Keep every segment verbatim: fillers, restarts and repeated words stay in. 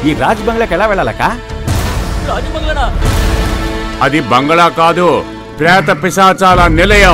ఈ రాజ్ బంగ్లాకి ఎలా వెళ్ళాలక్క? రాజ్ బంగ్లానా? అది బంగ్లా కాదు, ప్రేత పిశాచాల నిలయం.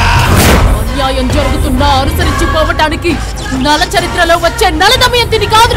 అన్యాయం జరుగుతున్నా అనుసరించిపోవటానికి నల చరిత్రలో వచ్చే నల దమయంతిని కాదు.